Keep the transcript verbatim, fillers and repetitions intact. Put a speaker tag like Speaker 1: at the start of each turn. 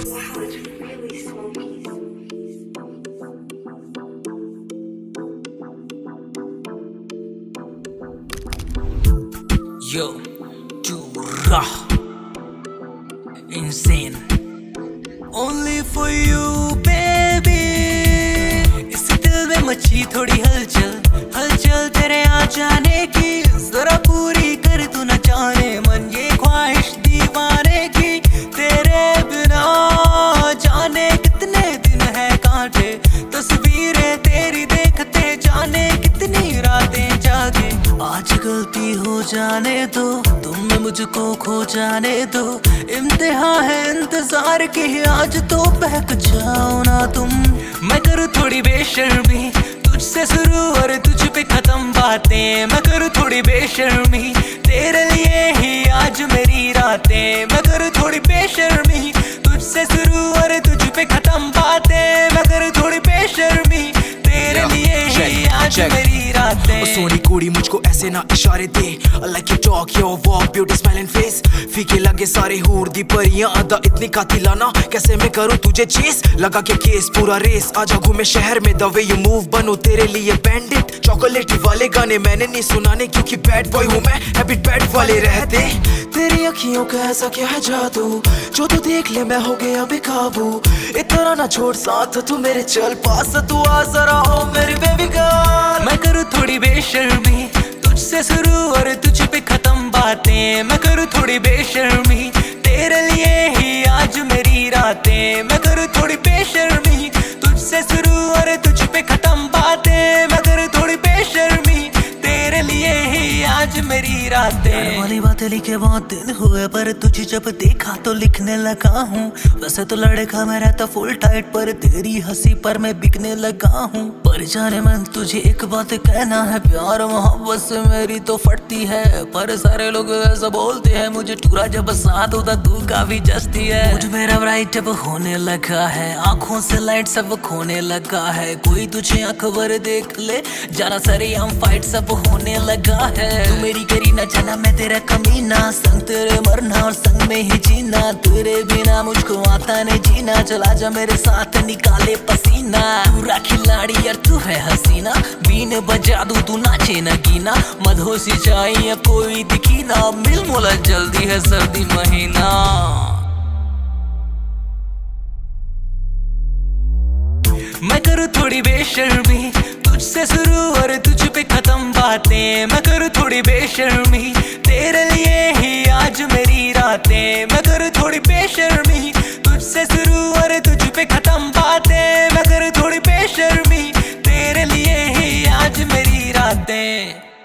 Speaker 1: Yo, too raw, insane, only for you baby। इस दिल में मची थोड़ी हलचल, हलचल तेरे आ जाने की, जरा पूरी कर तू न जाने मन ये ख्वाहिश दीवाने की। तेरे बिना जाने कितने दिन है काटे, तस्वीरें तेरी देखते जाने कितनी रातें जागे। आज गलती हो जाने दो, तुम में मुझको खो जाने दो, इम्तिहा है इंतजार की, आज तो बहक जाओ ना तुम। मैं करूँ थोड़ी बेशर्मी, तुझसे शुरू और तुझ पे खत्म बातें। मैं करूँ थोड़ी बेशर्मी, तेरे लिए ही आज मेरी रातें। मैं करूँ थोड़ी बेशर्मी, तुझसे शुरू और तुझ पे खत्म बातें। मैं करूँ थोड़ी बेशर्मी, तेरे लिए ही आज मेरी रातें।
Speaker 2: सोनी कुड़ी मुझको ऐसे ना इशारे दे, I like your talk, your walk, beauty smile and face। फीके लगे सारे हूर दी परियां, अदा इतनी कातिलाना, कैसे मैं करूँ तुझे चेस। लगा के केस पूरा रेस, आजा घूमे शहर में, the way you move बनूं तेरे लिए बैंडिट। चॉकलेटी वाले गाने मैंने नहीं सुनाने, क्योंकि बैड बॉय हूँ मैं, हैबिट बैड वाले रहते। तेरी अखियों का ऐसा क्या है जादू, जो तू देख ले मैं हो गया बेकाबू। इतना ना छोड़ साथ तू मेरे, चल पास तू आ जरा हो मेरी बेबी गर्ल।
Speaker 1: मैं करूँ थोड़ी बेशर्मी, तुझसे शुरू और तुझ पे खत्म बातें। मैं करूँ थोड़ी बेशर्मी, तेरे लिए ही आज मेरी रातें। मैं करूँ थोड़ी बेशर्मी, तुझसे शुरू और तुझ पे खत्म बातें। मैं करूँ थोड़ी बेशर्मी, तेरे लिए ही आज मेरी रातें। वाली बातें लिखे बहुत दिन हुए, पर तुझे जब देखा तो लिखने लगा हूँ। वैसे तो लड़का मैं रहता फुल टाइट, पर तेरी हंसी पर मैं बिकने लगा हूँ। पर जाने मन तुझे एक बात कहना है, प्यार मोहब्बत से मेरी तो फटती है, पर सारे लोग ऐसा बोलते हैं मुझे टूरा जब साथ होता तू काफी जस्ती है। मुझ मेरा ब्राइट अब होने लगा है, आंखों से लाइट सब खोने लगा है। कोई तुझे अखबार देख ले, जाना सारे हम फाइट सब होने लगा है। तू मेरी करी ना जाना मैं तेरा कमीना, संग तेरे मरना और संग में ही जीना। तेरे बिना मुझको आता नहीं जीना, चला जा मेरे साथ निकाले पसीना। पूरा खिलाड़ी यार तू है हसीना, बीन बजा दूं तू नाचे न गीना। मधोसी चाहिए कोई दिखी ना, मिल मोला जल्दी है सर्दी महीना। मैं करूँ थोड़ी बेशर्मी, तुझसे शुरू और तुझ पे खत्म बातें। मैं करूँ थोड़ी बेशर्मी, तेरे लिए ही आज मेरी रातें। मैं करूँ थोड़ी बेशर्मी, तुझसे शुरू और तुझ पे खत्म बातें। मैं करूँ थोड़ी बेशर्मी, तेरे लिए ही आज मेरी रातें।